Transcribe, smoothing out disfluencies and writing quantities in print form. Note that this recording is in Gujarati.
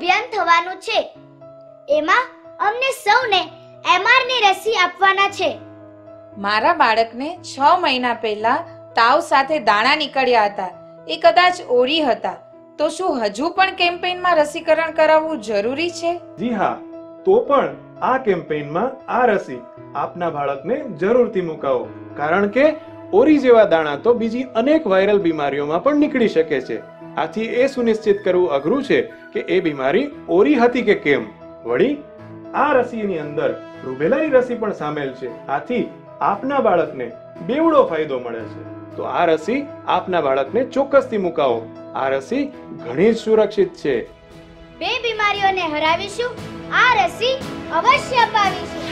અભિયાન થવાનું છે. એમાં અમને સૌને MR ની રસી આપવાના છે. મારા બાળકને 6 મહિના પહેલા તાવ સાથે દાણા નીકળ્યા હતા. એ કદાચ ઓરી હતા. તો શું હજુ પણ કેમ્પેઈનમાં રસીકરણ કરાવવું જરૂરી છે? જી હા, તો પણ આ કેમ્પેઈનમાં આ રસી આપના બાળકને જરૂરથી મુકાવો, કારણ કે ઓરી જેવા દાણા તો બીજી અનેક વાયરલ બીમારીઓમાં પણ નીકળી શકે છે. આથી એ સુનિશ્ચિત કરવું અઘરું છે કે એ બીમારી ઓરી હતી કે કેમ. વળી આ રસીની અંદર રૂબેલાની રસી પણ સામેલ છે. આથી આપના બાળકને બેવડો ફાયદો મળે છે. તો આ રસી આપના બાળકને ચોક્કસથી મુકાવો. આ રસી ઘણી જ સુરક્ષિત છે. 2 બીમારીઓને હરાવીશું. આ રસી અવશ્ય અપાવીશું.